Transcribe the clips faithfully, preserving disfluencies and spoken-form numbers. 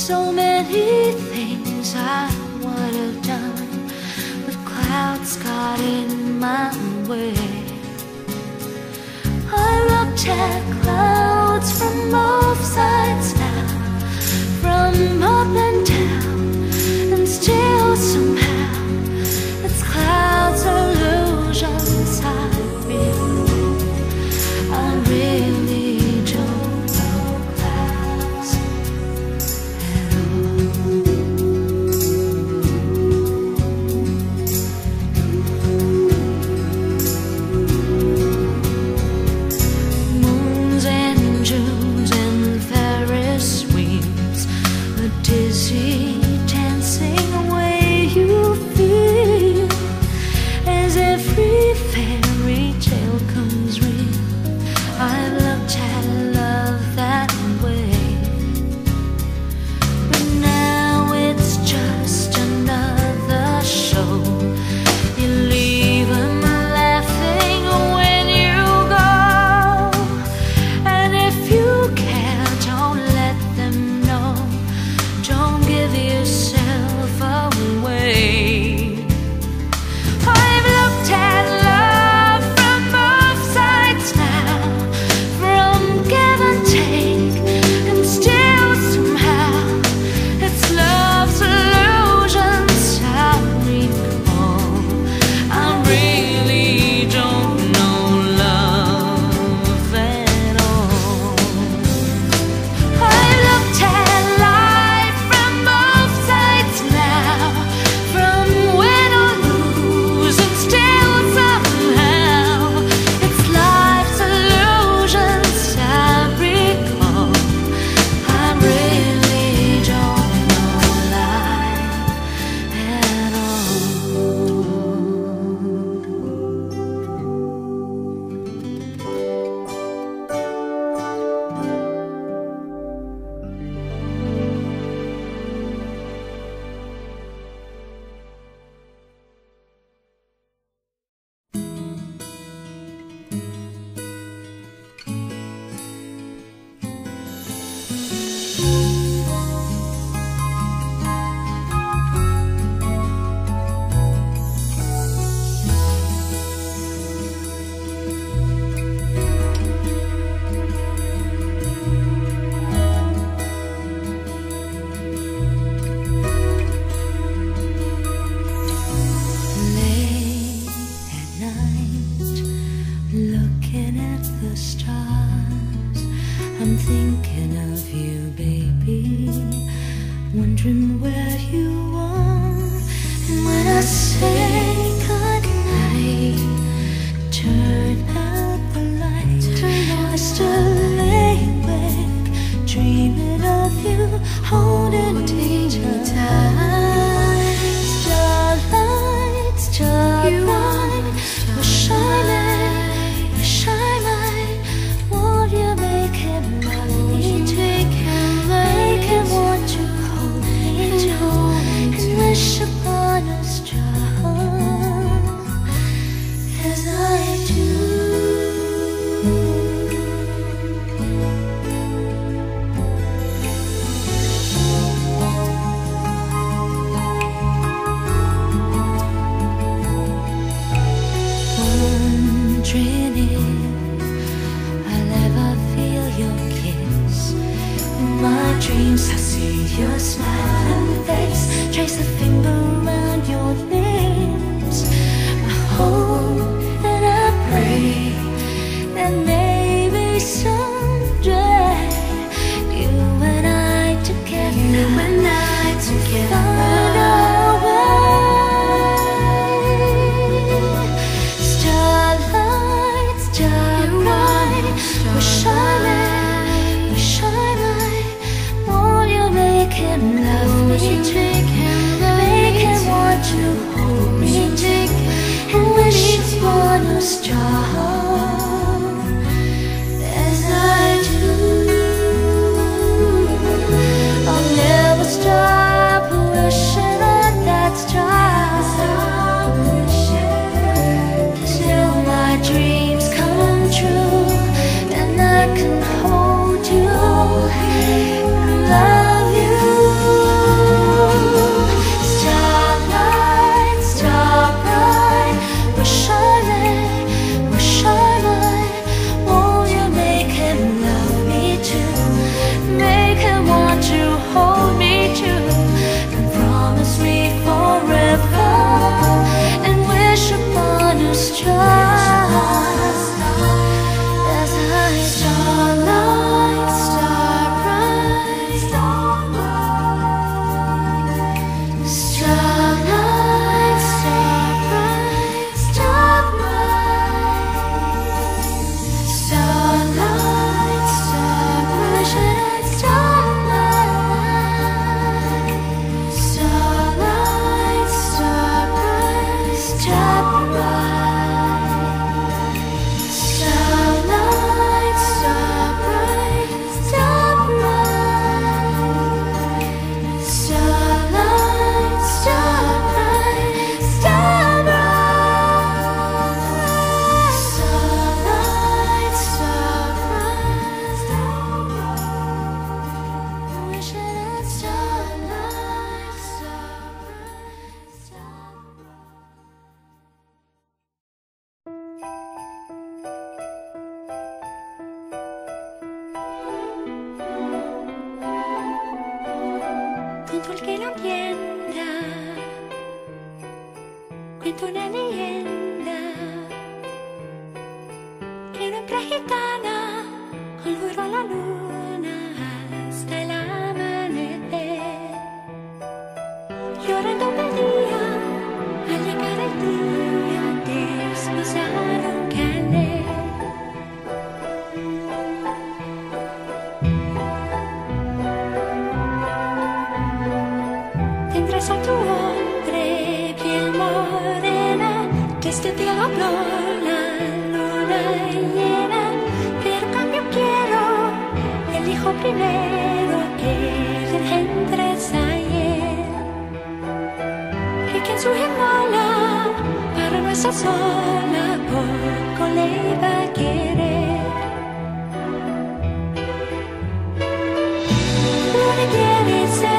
So many things I would have done, but clouds got in my way. I looked at clouds from both sides now, from up and down, and still somehow it's clouds illusions I feel. I really don't know clouds at all. Moons and Junes and Ferris wheels, a dizzy dancing away you feel, as every fairy tale comes real. I've looked at love that way, but now it's just another show. You leave 'em laughing when you go, and if you care, don't let them know. Don't give yourself away. I've looked at love from both sides now, from give and take, and still somehow it's love's illusions I recall. I really don't know love at all. I looked at life from both sides now, from win or lose, and still somehow it's life's illusions I recall. I really don't know life at all. Late at night, looking at the stars, I'm thinking of you, baby, wondering where you are. And when I say goodnight, turn out the light, I still lay awake, dreaming of you, holding me tight. Starlight, starlight, wish I might, wish I might. Won't you make him love me, take him, make him want to hold me too, and wish upon a star as I do. Wondering if I'll ever feel your kiss. In my dreams I see your smiling face, trace a finger around your lips. I hope and I pray that maybe someday you and I together, you and I together, find our way. Starlight, starlight, wish I might, wish I might. Won't you make him love me, el que no entienda, cuento una leyenda que una hembra gitana olvidó a la luna hasta el amanecer, llorando pedía al llegar el día deslizaron caer. Tendrás a tu hombre piel morena, desde el cielo habló la luna llena, pero cambio quiero el hijo primero que le engendres ayer, que quien su gemola para no estar sola poco le va a querer. Luna quiere ser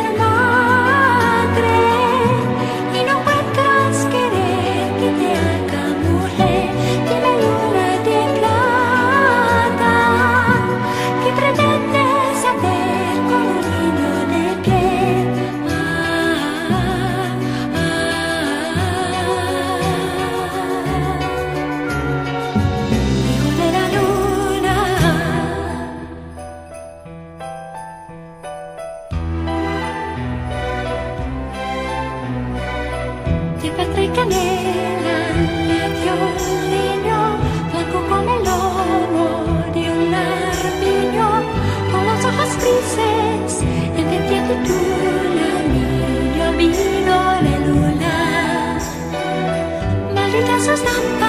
de canela, medio niño, blanco como el lomo de un armiño, con los ojos grises, en medio de tula, niño vino de luna, maldita sus lámparas.